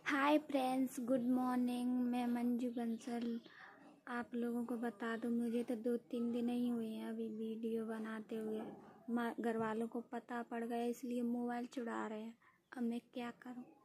Hi friends, good morning. मैं मंजू बंसल आप लोगों को बता दूं, मुझे तो 2-3 दिन ही हुए हैं अभी वीडियो बनाते हुए। घर वालों को पता पड़ गया, इसलिए मोबाइल चुरा रहे हैं। अब मैं क्या करूं।